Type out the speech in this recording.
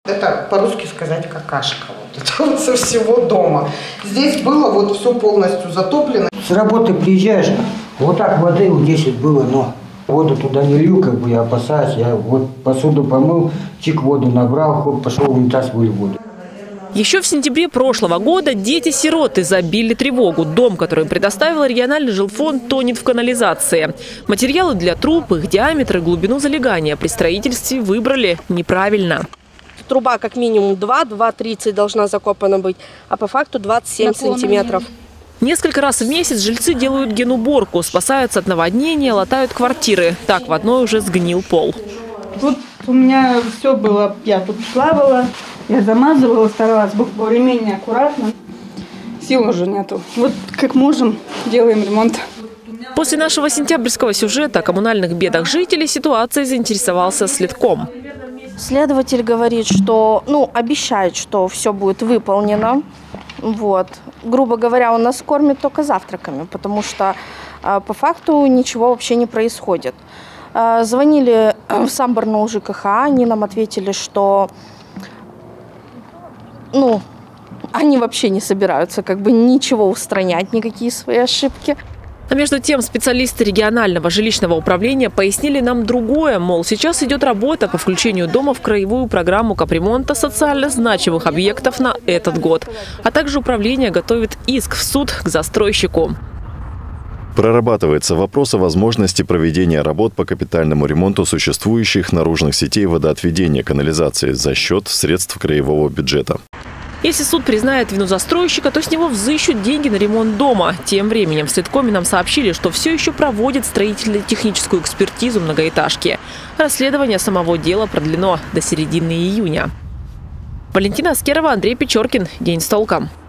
Это по-русски сказать какашка. Вот это вот со всего дома. Здесь было вот все полностью затоплено. С работы приезжаешь, вот так воды вот 10 было, но воду туда не лью, как бы я опасаюсь. Я вот посуду помыл, чик воду набрал, хоп, пошел в унитаз, вылил воду. Еще в сентябре прошлого года дети-сироты забили тревогу. Дом, который им предоставил региональный жилфонд, тонет в канализации. Материалы для труб, их диаметр и глубину залегания при строительстве выбрали неправильно. Труба как минимум 2,30 должна закопана быть, а по факту 27 сантиметров. Несколько раз в месяц жильцы делают генуборку, спасаются от наводнения, латают квартиры. Так в одной уже сгнил пол. Тут у меня все было, я тут плавала, я замазывала, старалась более-менее аккуратно. Сил уже нету. Вот как можем, делаем ремонт. После нашего сентябрьского сюжета о коммунальных бедах жителей ситуацией заинтересовался Следком. Следователь говорит, что, обещает, что все будет выполнено. Вот. Грубо говоря, он нас кормит только завтраками, потому что по факту ничего вообще не происходит. Звонили в Самборную ЖКХ, они нам ответили, что они вообще не собираются ничего устранять, никакие свои ошибки. А между тем специалисты регионального жилищного управления пояснили нам другое. Мол, сейчас идет работа по включению дома в краевую программу капремонта социально значимых объектов на этот год. А также управление готовит иск в суд к застройщику. Прорабатывается вопрос о возможности проведения работ по капитальному ремонту существующих наружных сетей водоотведения канализации за счет средств краевого бюджета. Если суд признает вину застройщика, то с него взыщут деньги на ремонт дома. Тем временем в Следкоме нам сообщили, что все еще проводит строительно-техническую экспертизу многоэтажки. Расследование самого дела продлено до середины июня. Валентина Аскерова, Андрей Печоркин. День с толком.